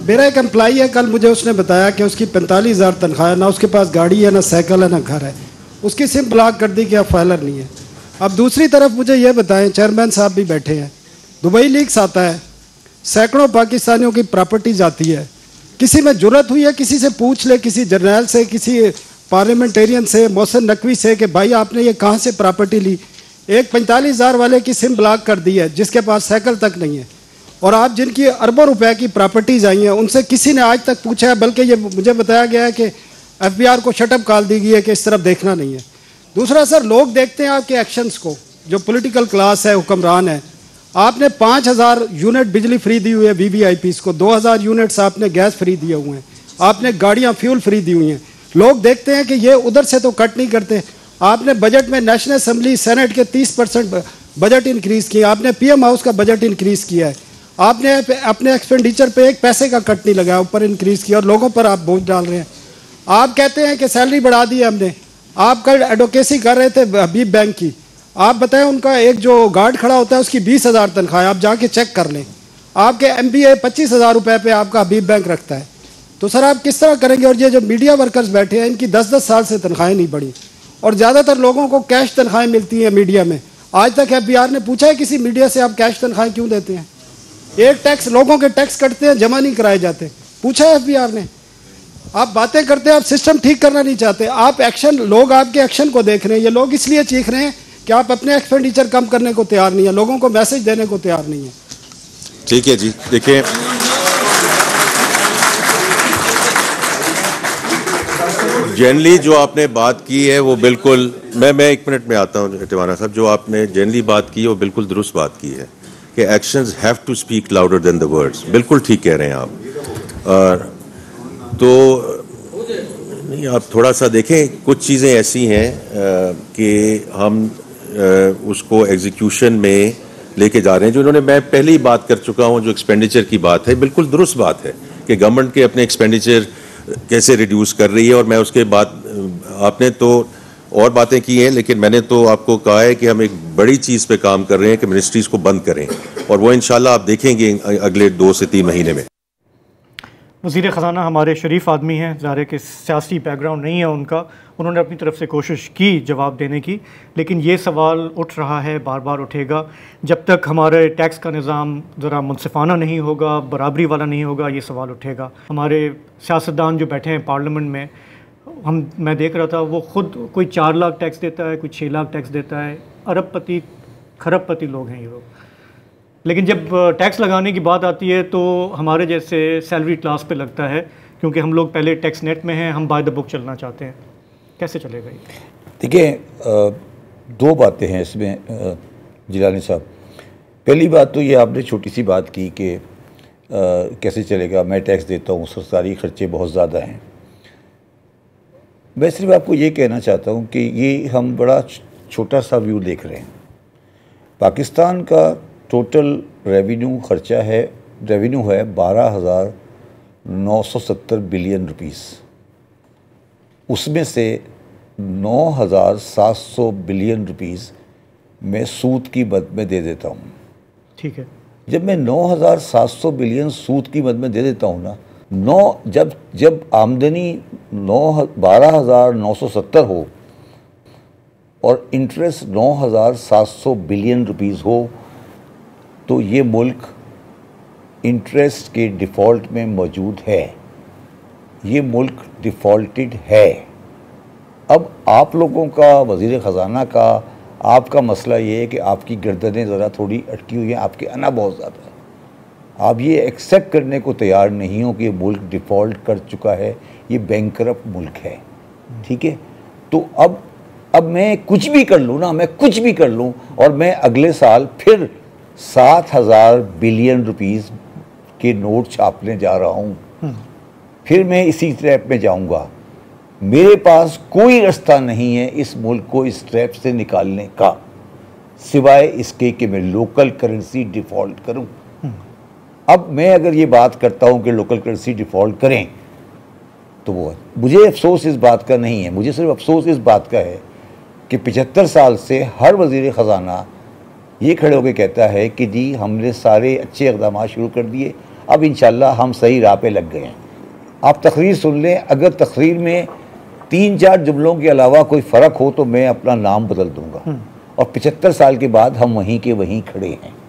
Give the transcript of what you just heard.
मेरा एक एम्प्लॉई है, कल मुझे उसने बताया कि उसकी 45,000 तनख्वाह है, ना उसके पास गाड़ी है, ना साइकिल है, ना घर है। उसकी सिम ब्लॉक कर दी कि अब फाइलर नहीं है। अब दूसरी तरफ मुझे ये बताएं, चेयरमैन साहब भी बैठे हैं, दुबई लीक्स आता है, सैकड़ों पाकिस्तानियों की प्रॉपर्टी जाती है। किसी में जुर्रत हुई है किसी से पूछ ले, किसी जर्नैल से, किसी पार्लियामेंटेरियन से, मोहसिन नकवी से, कि भाई आपने ये कहाँ से प्रॉपर्टी ली। एक 45,000 वाले की सिम ब्लॉक कर दी है जिसके पास साइकिल तक नहीं है। और आप जिनकी अरबों रुपए की प्रॉपर्टीज आई हैं उनसे किसी ने आज तक पूछा है, बल्कि ये मुझे बताया गया है कि FBI को शटअप कॉल दी गई है कि इस तरफ देखना नहीं है। दूसरा सर, लोग देखते हैं आपके एक्शंस को, जो पॉलिटिकल क्लास है, हुक्मरान है। आपने 5,000 यूनिट बिजली फ्री दी हुई है VVIPs को, 2,000 यूनिट्स आपने गैस फ्री दिए हुए हैं, आपने गाड़ियाँ फ्यूल फ्री दी हुई हैं। लोग देखते हैं कि ये उधर से तो कट नहीं करते। आपने बजट में नेशनल असम्बली सेनेट के 30% बजट इंक्रीज़ किया, आपने PM हाउस का बजट इंक्रीज़ किया है, आपने अपने एक्सपेंडिचर पे एक पैसे का कट नहीं लगाया, ऊपर इंक्रीज़ किया, और लोगों पर आप बोझ डाल रहे हैं। आप कहते हैं कि सैलरी बढ़ा दी है हमने। आप कल एडवोकेसी कर रहे थे हबीब बैंक की, आप बताएं उनका एक जो गार्ड खड़ा होता है उसकी 20,000 तनख्वाह है, आप जाके चेक कर लें। आपके MBA 25,000 रुपये पे आपका हबीब बैंक रखता है। तो सर आप किस तरह करेंगे? और ये जो मीडिया वर्कर्स बैठे हैं इनकी 10-10 साल से तनख्वाहें नहीं बढ़ी, और ज़्यादातर लोगों को कैश तनख्वाहें मिलती हैं मीडिया में। आज तक FBR ने पूछा है किसी मीडिया से आप कैश तनख्वाहें क्यों देते हैं? एक टैक्स, लोगों के टैक्स कटते हैं, जमा नहीं कराए जाते, पूछा है FBR ने? आप बातें करते हैं, आप सिस्टम ठीक करना नहीं चाहते, आप एक्शन, लोग आपके एक्शन को देख रहे हैं। ये लोग इसलिए चीख रहे हैं कि आप अपने एक्सपेंडिचर कम करने को तैयार नहीं है, लोगों को मैसेज देने को तैयार नहीं है। ठीक है जी, देखिए जनरली जो आपने बात की है वो बिल्कुल, मैं 1 मिनट में आता हूँ टिवाना साहब, जो आपने जनरली बात की है वो बिल्कुल दुरुस्त बात की है कि actions have to speak louder than the words. बिल्कुल ठीक कह रहे हैं आप। और तो नहीं, आप थोड़ा सा देखें, कुछ चीज़ें ऐसी हैं कि हम उसको एग्जीक्यूशन में लेके जा रहे हैं, जो इन्होंने, मैं पहले ही बात कर चुका हूँ, जो एक्सपेंडिचर की बात है बिल्कुल दुरुस्त बात है कि गवर्नमेंट के अपने एक्सपेंडिचर कैसे रिड्यूस कर रही है। और मैं उसके बाद, आपने तो और बातें की हैं, लेकिन मैंने तो आपको कहा है कि हम एक बड़ी चीज़ पे काम कर रहे हैं कि मिनिस्ट्रीज़ को बंद करें, और वो इंशाल्लाह आप देखेंगे अगले 2 से 3 महीने में। वज़ीर ख़जाना हमारे शरीफ आदमी हैं, ज़ाहिर कि सियासी बैकग्राउंड नहीं है उनका, उन्होंने अपनी तरफ से कोशिश की जवाब देने की, लेकिन ये सवाल उठ रहा है, बार बार उठेगा, जब तक हमारे टैक्स का निज़ाम ज़रा मुनसिफाना नहीं होगा, बराबरी वाला नहीं होगा, ये सवाल उठेगा। हमारे सियासतदान जो बैठे हैं पार्लियामेंट में, मैं देख रहा था, वो ख़ुद कोई 4 लाख टैक्स देता है, कोई 6 लाख टैक्स देता है। अरबपति खरबपति लोग हैं ये लोग, लेकिन जब टैक्स लगाने की बात आती है तो हमारे जैसे सैलरी क्लास पे लगता है, क्योंकि हम लोग पहले टैक्स नेट में हैं, हम बाय द बुक चलना चाहते हैं। कैसे चलेगा ये? देखिए, 2 बातें हैं इसमें जिलानी साहब। पहली बात तो ये आपने छोटी सी बात की कि कैसे चलेगा, मैं टैक्स देता हूँ, सरकारी ख़र्चे बहुत ज़्यादा हैं। मैं सिर्फ आपको ये कहना चाहता हूँ कि ये हम बड़ा छोटा सा व्यू देख रहे हैं। पाकिस्तान का टोटल रेवेन्यू है 12,970 बिलियन रुपीस। उसमें से 9,700 बिलियन रुपीस मैं सूद की मद में दे देता हूँ। ठीक है। जब मैं 9,700 बिलियन सूद की मद में दे देता हूँ ना, जब आमदनी 12,970 हो और इंटरेस्ट 9,700 बिलियन रुपीस हो, तो ये मुल्क इंटरेस्ट के डिफ़ॉल्ट में मौजूद है, ये मुल्क डिफ़ॉल्टेड है। अब आप लोगों का, वज़ीर ख़जाना का, आपका मसला ये है कि आपकी गर्दनें ज़रा थोड़ी अटकी हुई हैं, आपके अना बहुत ज़्यादा है। आप ये एक्सेप्ट करने को तैयार नहीं हो कि ये मुल्क डिफ़ॉल्ट कर चुका है, ये बैंकरप्ट मुल्क है। ठीक है, तो अब मैं कुछ भी कर लूँ ना, मैं कुछ भी कर लूँ, और मैं अगले साल फिर 7,000 बिलियन रुपीस के नोट छापने जा रहा हूँ, फिर मैं इसी ट्रैप में जाऊँगा। मेरे पास कोई रास्ता नहीं है इस मुल्क को इस ट्रैप से निकालने का, सिवाय इसके कि मैं लोकल करेंसी डिफ़ॉल्ट करूँ। अब मैं अगर ये बात करता हूँ कि लोकल करेंसी डिफ़ॉल्ट करें, तो वो मुझे अफसोस इस बात का नहीं है, मुझे सिर्फ अफसोस इस बात का है कि 75 साल से हर वज़ीर ख़जाना ये खड़े होकर कहता है कि जी हमने सारे अच्छे इक़दाम शुरू कर दिए, अब इंशाल्लाह हम सही राह पे लग गए हैं। आप तकरीर सुन लें, अगर तकरीर में 3-4 जुमलों के अलावा कोई फ़र्क हो तो मैं अपना नाम बदल दूंगा। और 75 साल के बाद हम वहीं के वहीं खड़े हैं।